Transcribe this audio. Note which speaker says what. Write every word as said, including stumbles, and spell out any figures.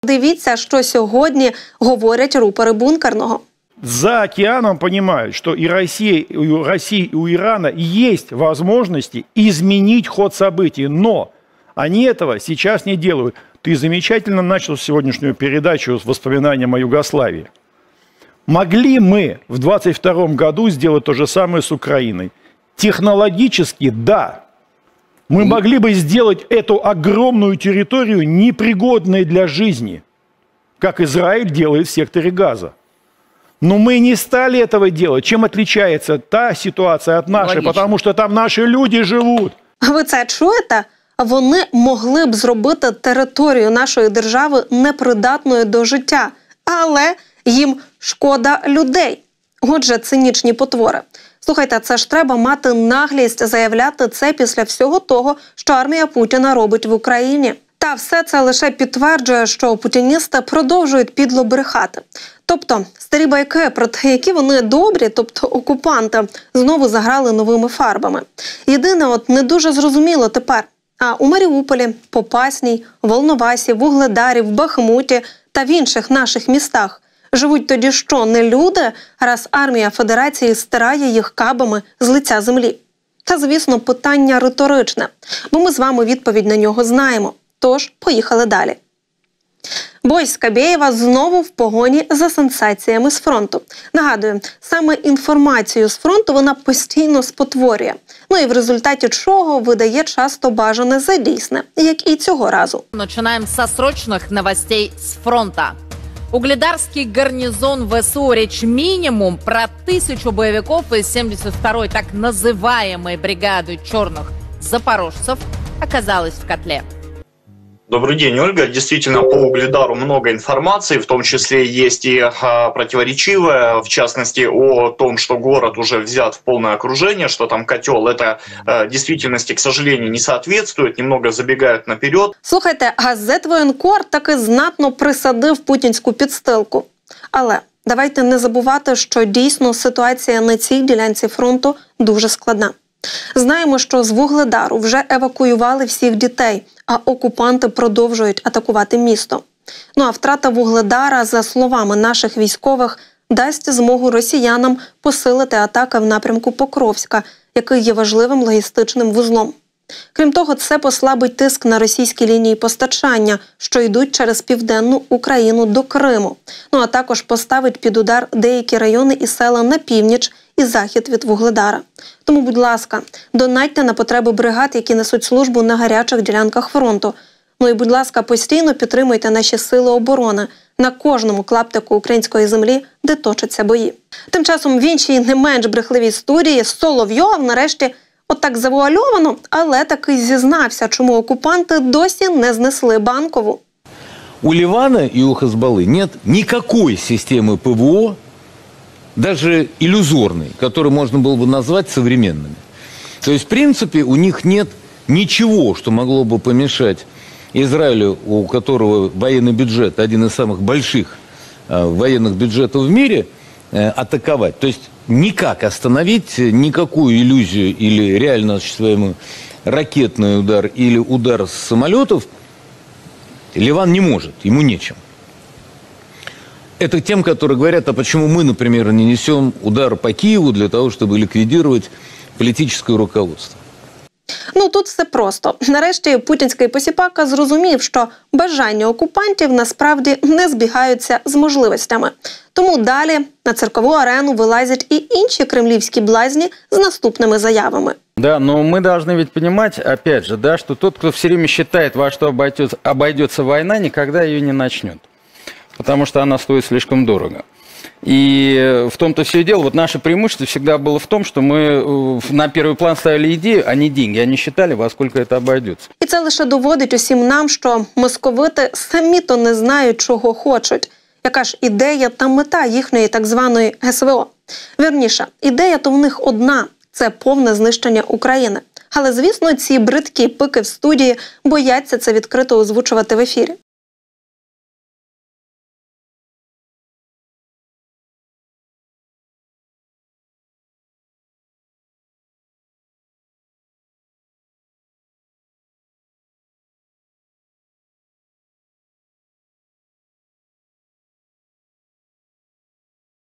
Speaker 1: Дивіться, що сьогодні говорять рупори бункерного.
Speaker 2: За океаном понимают, что и Россия, и у России, и у Ирана есть возможности изменить ход событий, но они этого сейчас не делают. Ты замечательно начал сегодняшнюю передачу с воспоминанием о Югославии. Могли мы в двадцать втором году сделать то же самое с Украиной? Технологически, да. Мы могли бы сделать эту огромную территорию непригодной для жизни, как Израиль делает в секторе Газа. Но мы не стали этого делать. Чем отличается та ситуация от нашей? Логично. Потому что там наши люди живут.
Speaker 1: Ви це чуєте? Вони могли б зробити територію нашої держави непридатною до життя. Але їм шкода людей. Отже, цинічні потвори. Слухайте, це ж треба мати наглість заявляти це після всього того, що армія Путіна робить в Україні. Та все це лише підтверджує, що путіністи продовжують підло брехати. Тобто, старі байки про те, які вони добрі, тобто окупанти, знову заграли новими фарбами. Єдине, от не дуже зрозуміло тепер, а у Маріуполі, Попасній, Волновасі, Вугледарі, в Бахмуті та в інших наших містах живуть тоді що, не люди, раз армія Федерації стирає їх кабами з лиця землі? Та, звісно, питання риторичне, бо ми з вами відповідь на нього знаємо. Тож, поїхали далі. Бой Скабєєва знову в погоні за сенсаціями з фронту. Нагадую, саме інформацію з фронту вона постійно спотворює. Ну і в результаті чого видає часто бажане за дійсне, як і цього разу.
Speaker 3: Починаємо з срочних новостей з фронту. Угледарский гарнизон ВСУ, речь минимум про тысячу боевиков из семьдесят второй так называемой бригады черных запорожцев оказалась в котле.
Speaker 4: Добрый день, Ольга. Действительно, по Угледару много информации, в том числе есть и а, противоречивая, в частности, о том, что город уже взят в полное окружение, что там котел. Это а, действительности, к сожалению, не соответствует, немного забегают наперед.
Speaker 1: Слухайте, газет «Воєнкор» таки знатно присадив путінську підстилку. Але давайте не забувати, що дійсно ситуація на цій ділянці фронту дуже складна. Знаємо, що з Вугледару вже евакуювали всіх дітей, а окупанти продовжують атакувати місто. Ну а втрата Вугледара, за словами наших військових, дасть змогу росіянам посилити атаки в напрямку Покровська, який є важливим логістичним вузлом. Крім того, це послабить тиск на російські лінії постачання, що йдуть через південну Україну до Криму. Ну а також поставить під удар деякі райони і села на північ і захід від Вугледара. Тому, будь ласка, донатьте на потреби бригад, які несуть службу на гарячих ділянках фронту. Ну і, будь ласка, постійно підтримуйте наші сили оборони на кожному клаптику української землі, де точаться бої. Тим часом в іншій не менш брехливій історії Соловйов нарешті отак завуальовано, але таки зізнався, чому окупанти досі не знесли Банкову.
Speaker 5: У Ливана и у Хизбаллы нет никакой системы ПВО, даже иллюзорной, которую можно было бы назвать современными. То есть, в принципе, у них нет ничего, что могло бы помешать Израилю, у которого военный бюджет один из самых больших э, военных бюджетов в мире, э, атаковать. То есть, никак остановить никакую иллюзию или реально осуществляемый ракетный удар или удар с самолетов Ливан не может, ему нечем. Это тем, которые говорят, а почему мы, например, не несем удар по Киеву для того, чтобы ликвидировать политическое руководство.
Speaker 1: Ну, тут все просто. Нарешті путінський посіпака зрозумів, що бажання окупантів насправді не збігаються з можливостями. Тому далі на циркову арену вилазять і інші кремлівські блазні з наступними заявами.
Speaker 6: Да, но мы должны ведь понимать, опять же, да, что тот, кто все время считает, во что обойдется, обойдется война, никогда ее не начнет. Потому что она стоит слишком дорого. И в том-то все и дело. Вот наше преимущество всегда было в том, что мы на первый план ставили идею, а не деньги. Они считали, во сколько это обойдется.
Speaker 1: І це лише доводить усім нам, що московити самі-то не знають, чого хочуть. Яка ж ідея та мета їхньої так званої СВО? Вірніше, ідея то в них одна – це повне знищення України. Але, звісно, ці бридкі пики в студії бояться це відкрито озвучувати в ефірі.